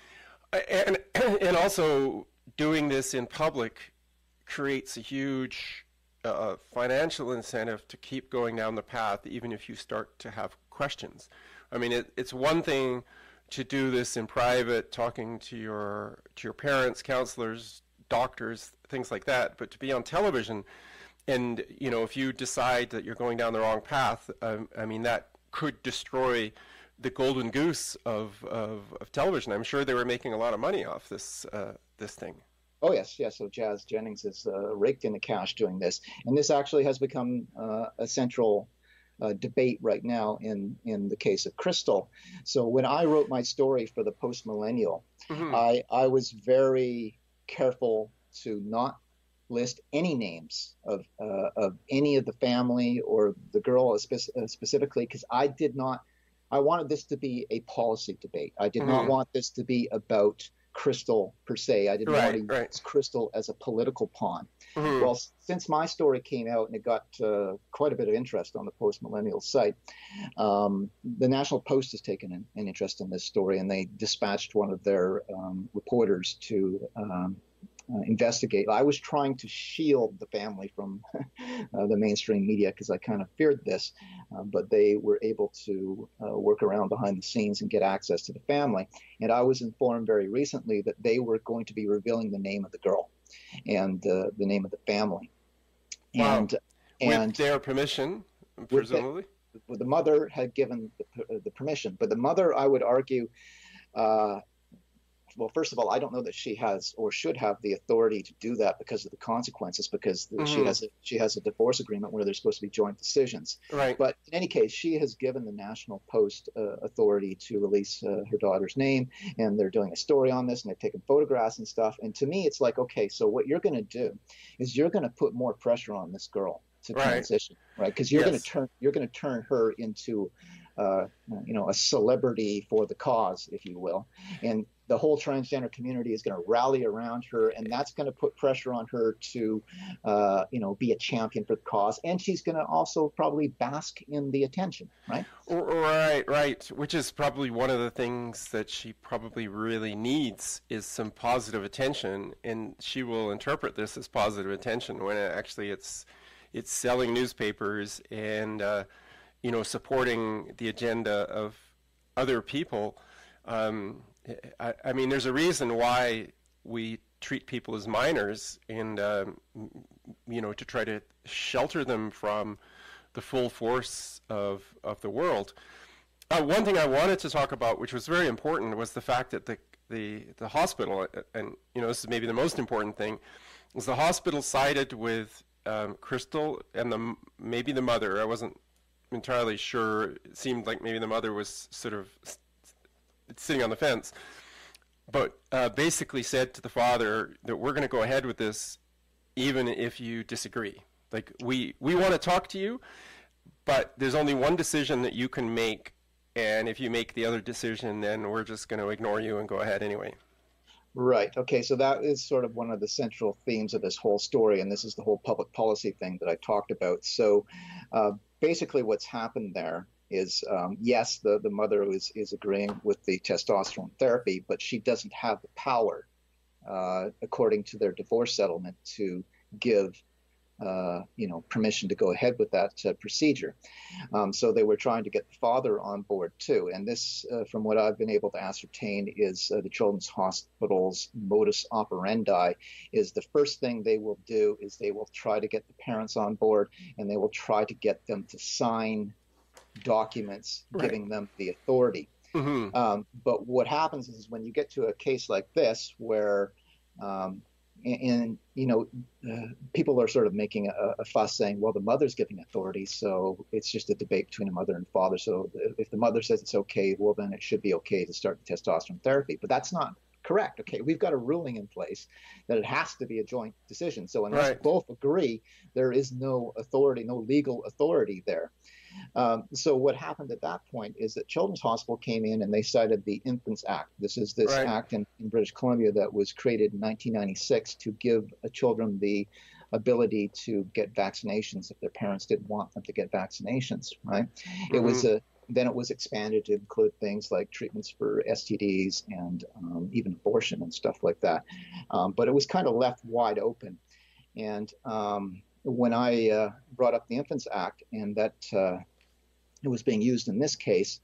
And and also doing this in public creates a huge uh, financial incentive to keep going down the path, even if you start to have questions. I mean, it, it's one thing to do this in private, talking to your to your parents, counselors, doctors, things like that. But to be on television, and you know, if you decide that you're going down the wrong path, um, I mean, that could destroy the golden goose of, of, of television. I'm sure they were making a lot of money off this uh, this thing. Oh, yes, yes. So Jazz Jennings is uh, raked in the cash doing this. And this actually has become uh, a central uh, debate right now in, in the case of Crystal. So when I wrote my story for the Post-Millennial, Mm-hmm. I, I was very careful to not list any names of, uh, of any of the family or the girl spe- uh, specifically, because I did not, I wanted this to be a policy debate. I did Mm-hmm. not want this to be about Crystal per se. I didn't Right, want to right. use Crystal as a political pawn. Mhm. Well, since my story came out and it got uh, quite a bit of interest on the post-millennial site, um, the National Post has taken an, an interest in this story, and they dispatched one of their um, reporters to um, uh, investigate. I was trying to shield the family from uh, the mainstream media because I kind of feared this, uh, but they were able to uh, work around behind the scenes and get access to the family. And I was informed very recently that they were going to be revealing the name of the girl and uh, the name of the family. Wow. And, With and their permission, presumably? The, the mother had given the, the permission, but the mother, I would argue, uh, well, first of all, I don't know that she has or should have the authority to do that because of the consequences, because the, Mhm. she has a, she has a divorce agreement where there's supposed to be joint decisions. Right. But in any case, she has given the National Post uh, authority to release uh, her daughter's name, and they're doing a story on this, and they've taken photographs and stuff. And to me, it's like, okay, so what you're going to do is you're going to put more pressure on this girl to Right. transition, right? Because you're Yes. going to turn you're going to turn her into, uh, you know, a celebrity for the cause, if you will, and the whole transgender community is going to rally around her, and that's going to put pressure on her to, uh, you know, be a champion for the cause, and she's going to also probably bask in the attention, right? Right, right. Which is probably one of the things that she probably really needs is some positive attention, and she will interpret this as positive attention when it actually it's it's selling newspapers and uh, you know, supporting the agenda of other people. Um, I, I mean, there's a reason why we treat people as minors, and um, you know, to try to shelter them from the full force of of the world. Uh, one thing I wanted to talk about, which was very important, was the fact that the the the hospital, and you know, this is maybe the most important thing, is the hospital sided with um, Crystal and the maybe the mother. I wasn't entirely sure. It seemed like maybe the mother was sort of sitting on the fence, but uh, basically said to the father that we're going to go ahead with this even if you disagree. Like, we, we want to talk to you, but there's only one decision that you can make, and if you make the other decision, then we're just going to ignore you and go ahead anyway. Right. Okay. So that is sort of one of the central themes of this whole story, and this is the whole public policy thing that I talked about. So uh, basically what's happened there is, um, yes, the, the mother is, is agreeing with the testosterone therapy, but she doesn't have the power, uh, according to their divorce settlement, to give uh, you know, permission to go ahead with that uh, procedure. Um, so they were trying to get the father on board too. And this, uh, from what I've been able to ascertain, is uh, the Children's Hospital's modus operandi is the first thing they will do is they will try to get the parents on board, and they will try to get them to sign documents Right. giving them the authority. Mm-hmm. Um, but what happens is when you get to a case like this where um, And, and, you know, uh, people are sort of making a, a fuss saying, well, the mother's giving authority, so it's just a debate between a mother and father. So if the mother says it's okay, well, then it should be okay to start the testosterone therapy. But that's not correct. Okay, we've got a ruling in place that it has to be a joint decision. So unless Right. both agree, there is no authority, no legal authority there. Um, so what happened at that point is that Children's Hospital came in and they cited the Infants Act. This is this Right. act in, in British Columbia that was created in nineteen ninety-six to give uh, children the ability to get vaccinations if their parents didn't want them to get vaccinations, right? It was a then it was expanded to include things like treatments for S T Ds and um, even abortion and stuff like that. Um, but it was kind of left wide open. And um, when I uh, brought up the Infants Act and that uh, it was being used in this case,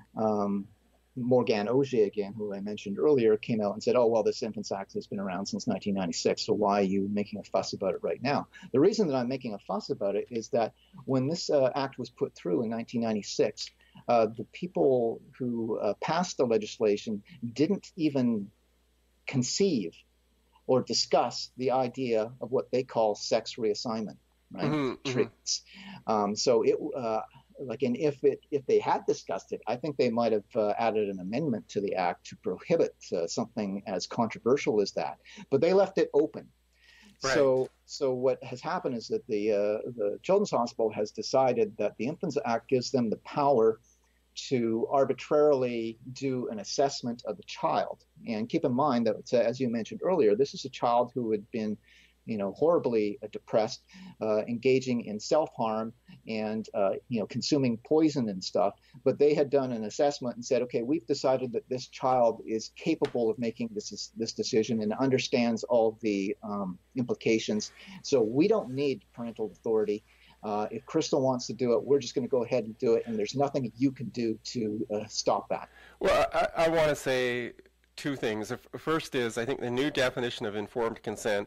um, Morgan Auger, again, who I mentioned earlier, came out and said, oh, well, this Infants Act has been around since nineteen ninety-six, so why are you making a fuss about it right now? The reason that I'm making a fuss about it is that when this uh, act was put through in nineteen ninety-six, uh, the people who uh, passed the legislation didn't even conceive or discuss the idea of what they call sex reassignment, right? Mm-hmm, Treatments. Mm-hmm. Um, so it, uh, like, and if it if they had discussed it, I think they might have uh, added an amendment to the act to prohibit uh, something as controversial as that. But they left it open. Right. So, so what has happened is that the uh, the Children's Hospital has decided that the Infants Act gives them the power to arbitrarily do an assessment of the child. And keep in mind that, as you mentioned earlier, this is a child who had been, you know, horribly depressed, uh, engaging in self-harm and, uh, you know, consuming poison and stuff. But they had done an assessment and said, okay, we've decided that this child is capable of making this, this decision and understands all the um, implications. So we don't need parental authority. Uh, if Crystal wants to do it, we're just going to go ahead and do it. And there's nothing you can do to uh, stop that. Well, I, I want to say two things. The first is, I think the new definition of informed consent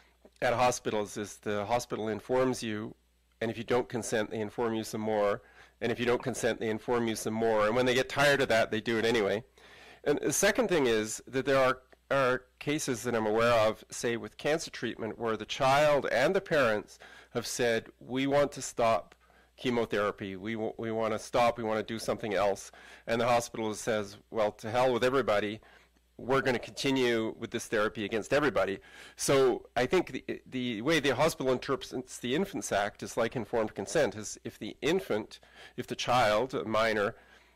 at hospitals is the hospital informs you, and if you don't consent, they inform you some more, and if you don't consent, they inform you some more, and when they get tired of that, they do it anyway. And the second thing is that there are, are cases that I'm aware of, say with cancer treatment, where the child and the parents have said, we want to stop chemotherapy, we, w we want to stop, we want to do something else, and the hospital says, well, to hell with everybody, we're going to continue with this therapy against everybody. So I think the, the way the hospital interprets the Infants Act is like informed consent, is if the infant, if the child, a minor,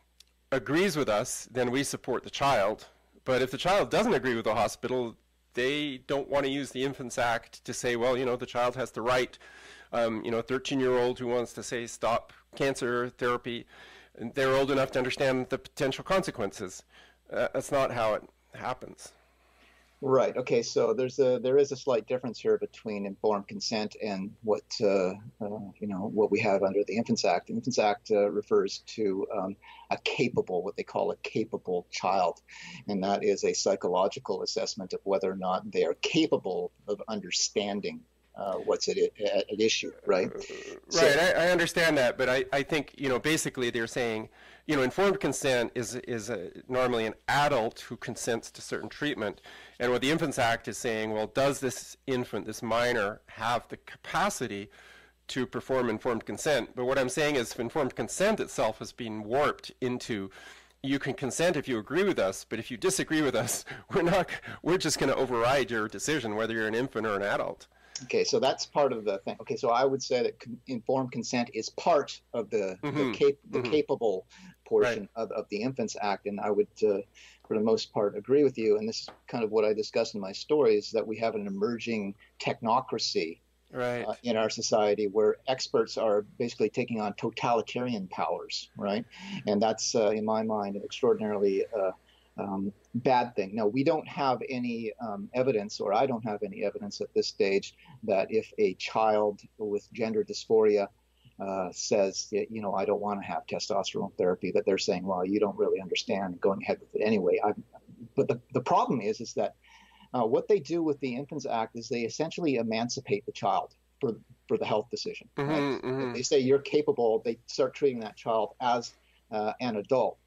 agrees with us, then we support the child. But if the child doesn't agree with the hospital, they don't want to use the Infants Act to say, well, you know, the child has the right, um, you know, a thirteen-year-old who wants to say stop cancer therapy, and they're old enough to understand the potential consequences. Uh, that's not how it happens. Right. Okay. So there's a there is a slight difference here between informed consent and what uh, uh, you know what we have under the Infants Act. The Infants Act uh, refers to um, a capable, what they call a capable child, and that is a psychological assessment of whether or not they are capable of understanding Uh, what's at, at, at issue, right? Right, So, I, I understand that, but I, I think, you know, basically they're saying, you know, informed consent is, is a, normally an adult who consents to certain treatment, and what the Infants Act is saying, well, does this infant, this minor, have the capacity to perform informed consent? But what I'm saying is informed consent itself has been warped into, you can consent if you agree with us, but if you disagree with us, we're not, we're just going to override your decision, whether you're an infant or an adult. okay, so that's part of the thing. Okay, so I would say that con- informed consent is part of the Mm-hmm. the, cap- the Mm-hmm. capable portion Right. of, of the Infants Act, and I would, uh, for the most part, agree with you. And this is kind of what I discuss in my story: is that we have an emerging technocracy Right. uh, in our society where experts are basically taking on totalitarian powers, right? And that's, uh, in my mind, an extraordinarily uh, um, bad thing. Now, we don't have any um, evidence, or I don't have any evidence at this stage, that if a child with gender dysphoria uh, says, you know, I don't want to have testosterone therapy, that they're saying, well, you don't really understand, going ahead with it anyway. I, but the, the problem is, is that uh, what they do with the Infants Act is they essentially emancipate the child for, for the health decision. Mm-hmm, Right? mm-hmm. They say you're capable, they start treating that child as uh, an adult.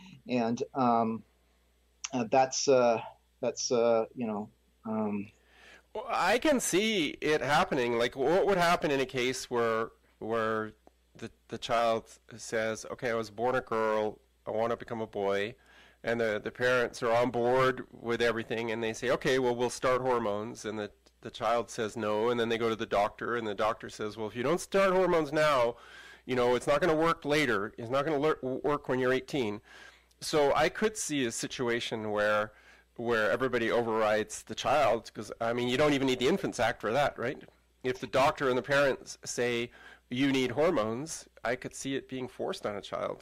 And um, uh, that's, uh, that's uh, you know, um, Well, I can see it happening. Like, what would happen in a case where where the the child says, "Okay, I was born a girl. I want to become a boy," and the the parents are on board with everything, and they say, "Okay, well, we'll start hormones," and the the child says no, and then they go to the doctor, and the doctor says, "Well, if you don't start hormones now, you know, it's not going to work later. It's not going to work when you're eighteen." So I could see a situation where where everybody overrides the child, because, I mean, you don't even need the Infants Act for that, right? If the doctor and the parents say you need hormones, I could see it being forced on a child.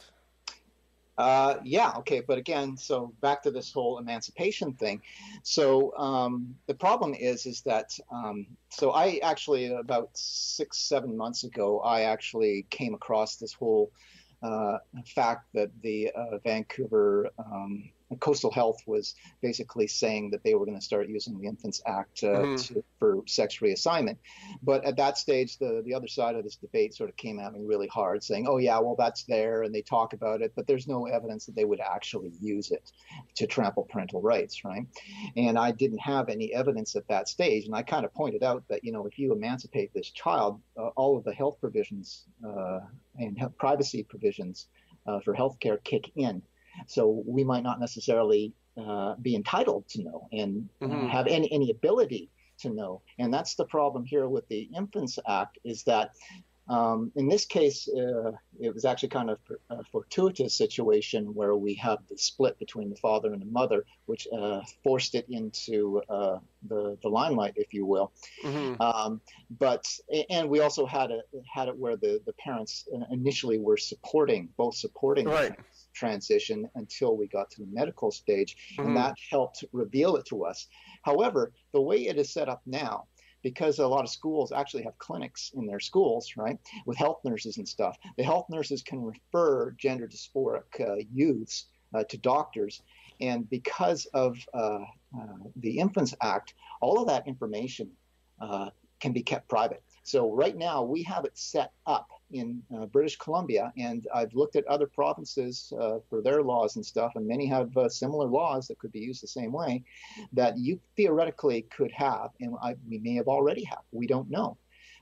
Uh, yeah, okay, but again, so back to this whole emancipation thing. So um, the problem is, is that, um, so I actually, about six, seven months ago, I actually came across this whole uh, fact that the uh, Vancouver um, Coastal Health was basically saying that they were going to start using the Infants Act uh, Mm-hmm. to, for sex reassignment. But at that stage, the, the other side of this debate sort of came at me really hard, saying, oh, yeah, well, that's there, and they talk about it, but there's no evidence that they would actually use it to trample parental rights, right? And I didn't have any evidence at that stage, and I kind of pointed out that, you know, if you emancipate this child, uh, all of the health provisions uh, and health privacy provisions uh, for healthcare kick in. So we might not necessarily uh, be entitled to know and uh, Mm-hmm. have any, any ability to know. And that's the problem here with the Infants Act, is that Um, in this case, uh, it was actually kind of a fortuitous situation where we have the split between the father and the mother, which uh, forced it into uh, the the limelight, if you will. Mm-hmm. Um, but and we also had it had it where the the parents initially were supporting both supporting Right. the trans transition until we got to the medical stage, Mm-hmm. and that helped reveal it to us. However, the way it is set up now, because a lot of schools actually have clinics in their schools, right, with health nurses and stuff. The health nurses can refer gender dysphoric uh, youths uh, to doctors. And because of uh, uh, the Infants Act, all of that information uh, can be kept private. So right now we have it set up in uh, British Columbia, and I've looked at other provinces uh, for their laws and stuff, and many have uh, similar laws that could be used the same way, that you theoretically could have, and I, we may have already have, we don't know,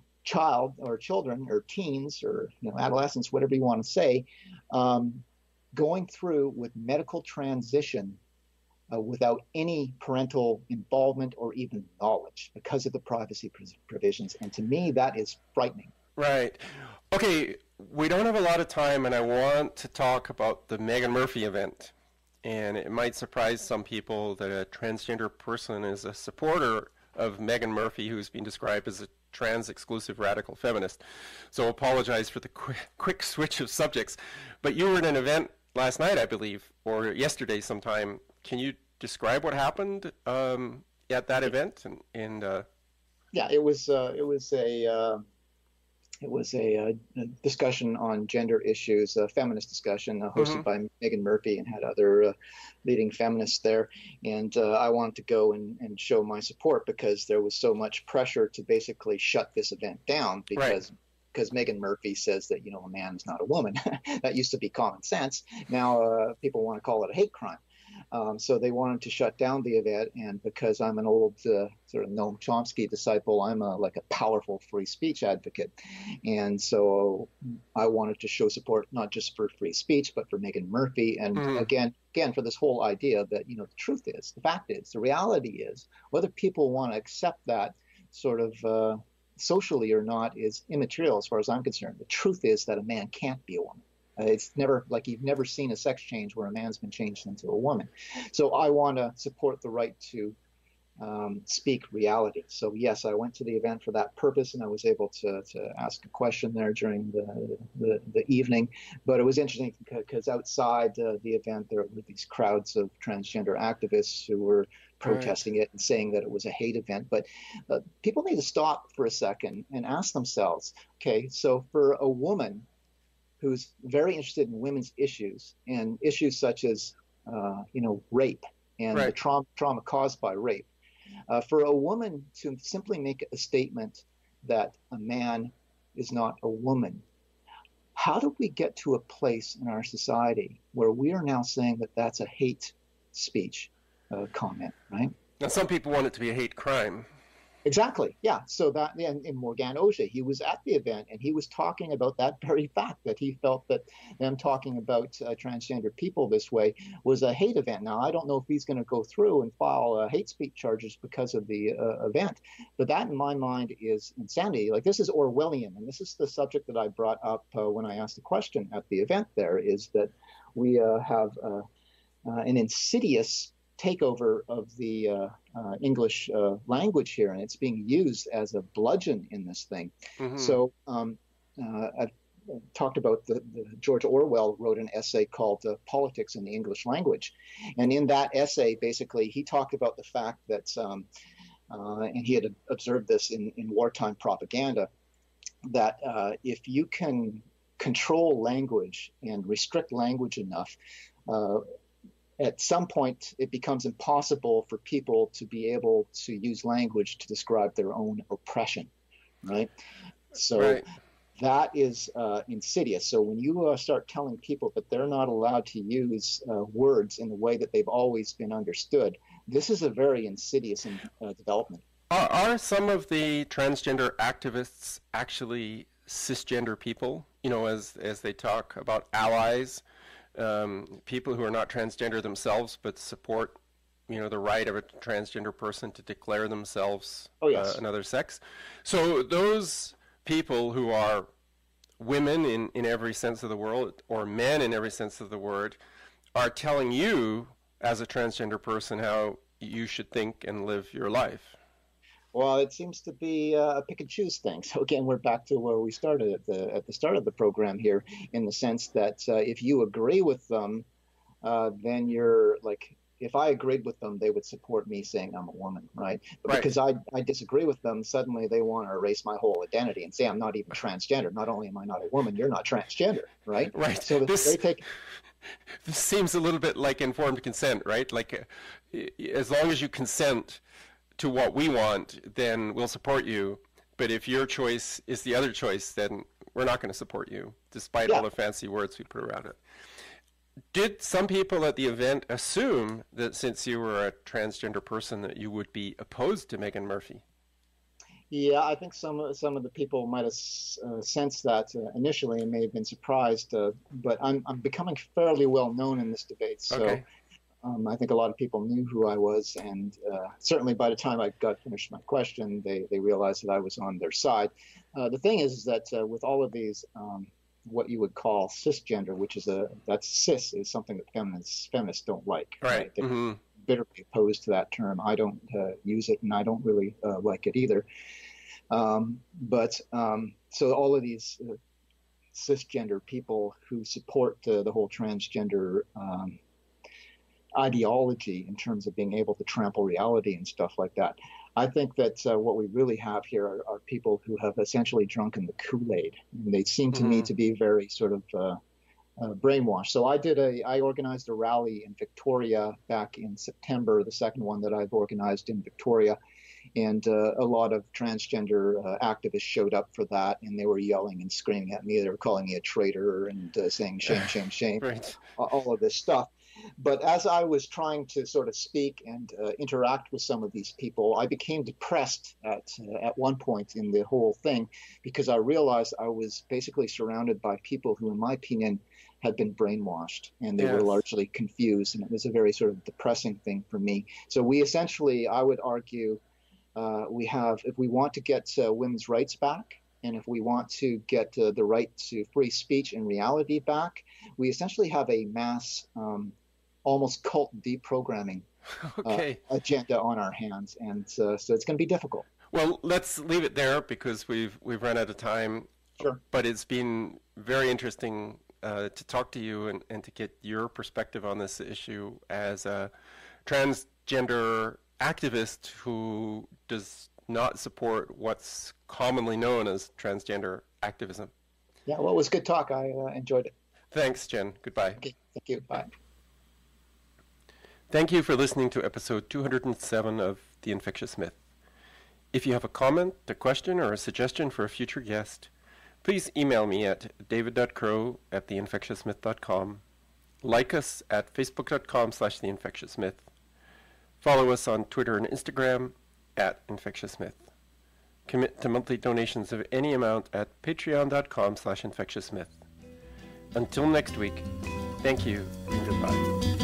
child or children or teens or you know adolescents, whatever you want to say, um, going through with medical transition Uh, without any parental involvement or even knowledge because of the privacy provisions. And to me, that is frightening. Right. Okay, we don't have a lot of time, and I want to talk about the Meghan Murphy event. And it might surprise some people that a transgender person is a supporter of Meghan Murphy, who's been described as a trans-exclusive radical feminist. So apologize for the quick, quick switch of subjects. But you were at an event last night, I believe, or yesterday sometime. Can you describe what happened um, at that event? And, and uh... yeah, it was uh, it was a uh, it was a, a discussion on gender issues, a feminist discussion uh, hosted mm-hmm. by Meghan Murphy, and had other uh, leading feminists there. And uh, I wanted to go and, and show my support because there was so much pressure to basically shut this event down because. Right. Because Meghan Murphy says that, you know, a man is not a woman. That used to be common sense. Now uh, people want to call it a hate crime. Um, so they wanted to shut down the event. And because I'm an old uh, sort of Noam Chomsky disciple, I'm a, like a powerful free speech advocate. And so I wanted to show support not just for free speech, but for Meghan Murphy. And mm. again, again, for this whole idea that, you know, the truth is, the fact is, the reality is, whether people want to accept that sort of uh, socially or not is immaterial as far as I'm concerned. The truth is that a man can't be a woman. Uh, it's never like you've never seen a sex change where a man's been changed into a woman. So I want to support the right to um, speak reality. So yes, I went to the event for that purpose, and I was able to, to ask a question there during the, the, the evening. But it was interesting because outside uh, the event, there were these crowds of transgender activists who were protesting it and saying that it was a hate event. But uh, people need to stop for a second and ask themselves, okay, so for a woman who's very interested in women's issues and issues such as, uh, you know, rape and right. the trauma, trauma caused by rape, uh, for a woman to simply make a statement that a man is not a woman, how do we get to a place in our society where we are now saying that that's a hate speech uh, comment, right? Now, some people want it to be a hate crime. Exactly. Yeah. So that, and, and Morgan O'Shea, he was at the event and he was talking about that very fact, that he felt that them talking about uh, transgender people this way was a hate event. Now, I don't know if he's going to go through and file uh, hate speech charges because of the uh, event, but that in my mind is insanity. Like, this is Orwellian, and this is the subject that I brought up uh, when I asked the question at the event there, is that we uh, have uh, uh, an insidious takeover of the uh, uh, English uh, language here, and it's being used as a bludgeon in this thing. Mm-hmm. So um, uh, I've talked about the, the George Orwell wrote an essay called uh, Politics in the English Language, and in that essay, basically, he talked about the fact that, um, uh, and he had observed this in, in wartime propaganda, that uh, if you can control language and restrict language enough, uh, at some point, it becomes impossible for people to be able to use language to describe their own oppression, right? So right. that is uh, insidious. So when you uh, start telling people that they're not allowed to use uh, words in the way that they've always been understood, this is a very insidious in, uh, development. Are, are some of the transgender activists actually cisgender people? You know, as as they talk about allies, Um, people who are not transgender themselves but support, you know, the right of a transgender person to declare themselves oh, yes. uh, another sex. So those people who are women in, in every sense of the word, or men in every sense of the word, are telling you as a transgender person how you should think and live your life. Well, it seems to be a pick and choose thing. So again, we're back to where we started at the at the start of the program here, in the sense that uh, if you agree with them, uh, then you're like, if I agreed with them, they would support me saying I'm a woman, right? But Right. because I, I disagree with them, suddenly they want to erase my whole identity and say I'm not even transgender. Not only am I not a woman, you're not transgender, right? Right. So This, they take. this seems a little bit like informed consent, right? Like, uh, as long as you consent to what we want, then we'll support you. But if your choice is the other choice, then we're not going to support you, despite Yeah. all the fancy words we put around it. Did some people at the event assume that since you were a transgender person that you would be opposed to Meghan Murphy? Yeah, I think some some of the people might have uh, sensed that uh, initially and may have been surprised. Uh, but I'm I'm becoming fairly well known in this debate, so Okay. um, I think a lot of people knew who I was, and uh, certainly by the time I got finished my question, they they realized that I was on their side. Uh, the thing is, is that uh, with all of these, um, what you would call cisgender, which is a that's cis is something that feminists feminists don't like. Right. They're Mm-hmm. bitterly opposed to that term. I don't uh, use it, and I don't really uh, like it either. Um, but um, so all of these uh, cisgender people who support uh, the whole transgender um, ideology in terms of being able to trample reality and stuff like that, I think that uh, what we really have here are, are people who have essentially drunken the Kool-Aid. And they seem to Mm-hmm. me to be very sort of uh, uh, brainwashed. So I did a, I organized a rally in Victoria back in September, the second one that I've organized in Victoria. And uh, a lot of transgender uh, activists showed up for that, and they were yelling and screaming at me. They were calling me a traitor and uh, saying shame, shame, shame, Right. all of this stuff. But as I was trying to sort of speak and uh, interact with some of these people, I became depressed at uh, at one point in the whole thing, because I realized I was basically surrounded by people who, in my opinion, had been brainwashed, and they Yes. were largely confused, and it was a very sort of depressing thing for me. So we essentially, I would argue, uh, we have, if we want to get uh, women's rights back, and if we want to get uh, the right to free speech and reality back, we essentially have a mass, um, almost cult deprogramming Okay. uh, agenda on our hands, and uh, so it's going to be difficult. Well, let's leave it there because we've we've run out of time. Sure. But it's been very interesting uh, to talk to you and, and to get your perspective on this issue as a transgender activist who does not support what's commonly known as transgender activism. Yeah, well, it was good talk. I uh, enjoyed it. Thanks, Jen. Goodbye. Okay, thank you. Bye. Thank you for listening to episode two hundred seven of The Infectious Myth. If you have a comment, a question, or a suggestion for a future guest, please email me at david dot crow at the infectious myth dot com. Like us at facebook.com slash the infectious myth. Follow us on Twitter and Instagram at Infectious Myth. Commit to monthly donations of any amount at patreon.com slash infectious myth. Until next week, thank you and goodbye.